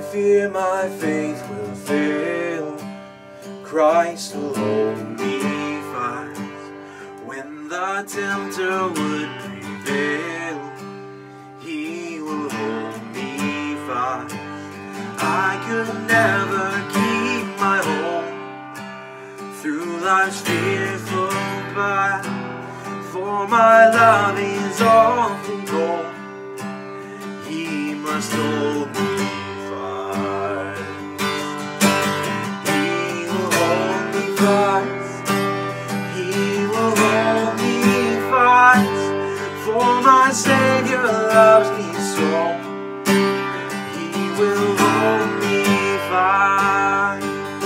fear my faith will fail, Christ will hold me fast. When the tempter would prevail, He will hold me fast. I could never keep my hold through life's fearful path, for my love is often cold. He must hold me fast. He will hold me fast. He will hold me fast. For my Savior loves me so. He will hold me fast.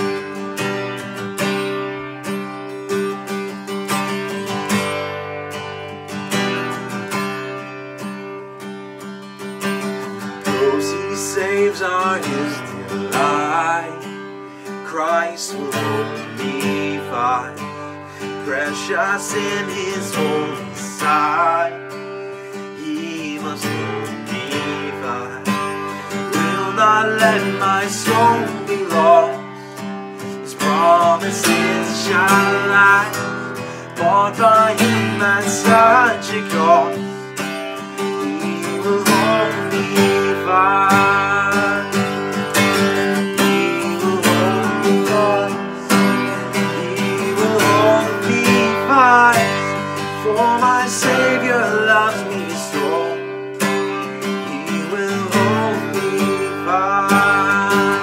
Those He saves are His delight. Christ will hold me fast. Precious in His holy sight, He must hold me fast. Will not let my soul be lost. His promises shall last. Bought by Him at such a cost, He will hold me fast. He will hold me fast. He will hold me fast. For my Savior loves me so. He will hold me fast.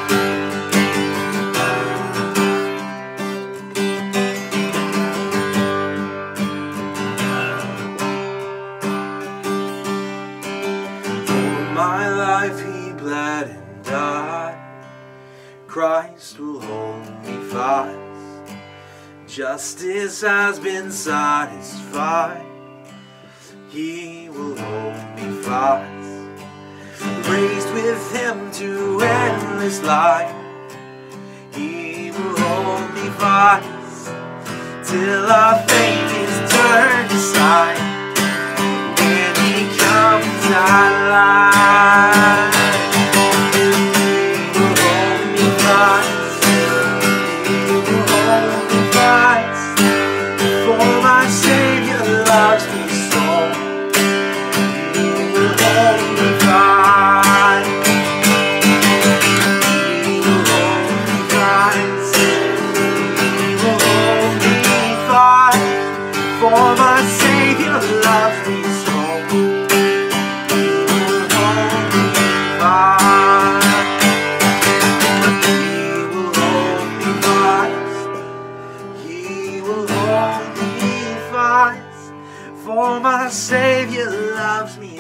All my life He bled and died. Christ will hold me fast. Justice has been satisfied. He will hold me fast. Raised with Him to endless life, He will hold me fast. Till our faith is turned aside, when He comes alive. He will hold me fast. He will hold me fast. For my Savior loves me so. He will hold me fast. He will hold me fast. He will hold me fast. For my Savior loves me so. He will hold me fast. He will hold me fast. He will hold me fast. For my Savior loves me